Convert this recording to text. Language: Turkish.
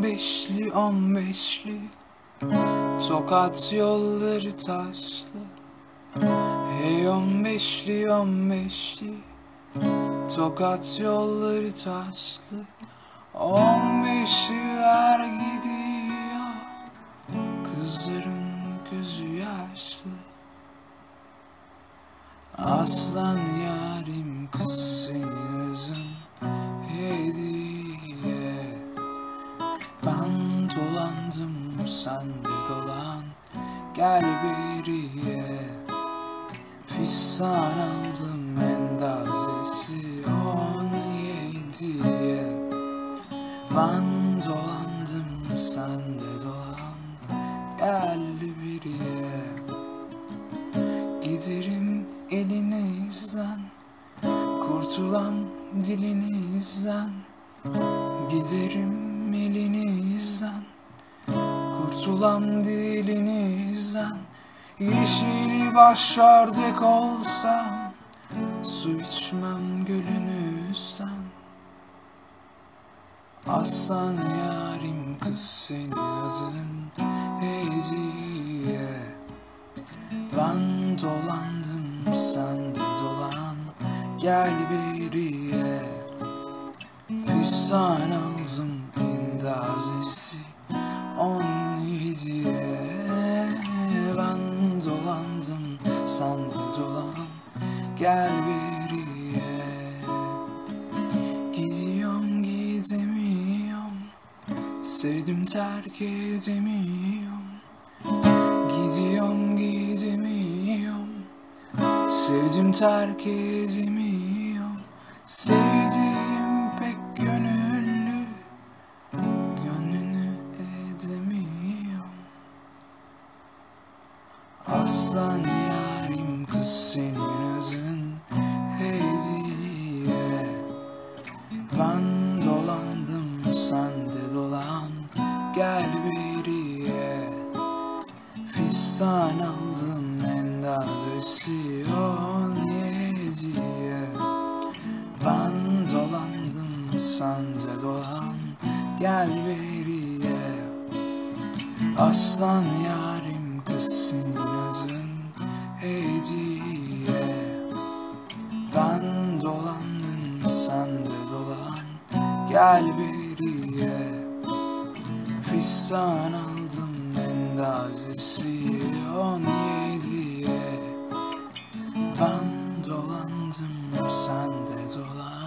15'li 15'li Tokat yolları taşlı. Hey 15'li 15'li Tokat yolları taşlı. 15'i ver gidiyor, kızların gözü yaşlı. Aslan yarim kız senin özün hediye. Ben dolandım sen de dolan, gel beriye. Fistan aldım endazesi 17'ye. Ben dolandım sen de dolan, gel beriye. Giderim elinizden, kurtulam dilinizden. Giderim elinizden, kurtulam dilinizden. Yeşili başardek olsam, su içmem gölünüzden. Aslan yarim kız senin adın hediye. Ben dolandım sen de dolan, gel beriye. Fistan aldım endazesi 17'ye. Ben dolandım sen de dolan, gel beriye. Gidiyorum gidemiyorum, sevdim terk edemiyorum. Gidiyorum gidemiyorum, sevdim terk edemiyorum. Sevdiğim pek gönüllü, gönlünü edemiyorum. Aslan yarim kız senin adın hediye. Ben dolandım sen de dolan, gel beriye. Fistan aldım endazesi 17'ye. Ben dolandım sen de dolan, gel beriye. Aslan yarim kız senin adın hediye. Ben dolandım sen de dolan, gel beriye. Fistan aldım endazesi 17'ye. Ben dolandım sen de dolan,